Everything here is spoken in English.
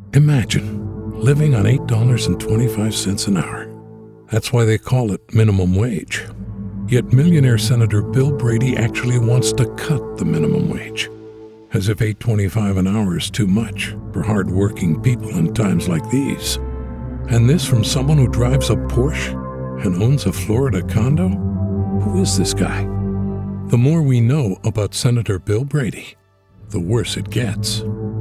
Imagine living on $8.25 an hour. That's why they call it minimum wage. Yet millionaire Senator Bill Brady actually wants to cut the minimum wage, as if $8.25 an hour is too much for hard-working people in times like these. And this from someone who drives a Porsche and owns a Florida condo? Who is this guy? The more we know about Senator Bill Brady, the worse it gets.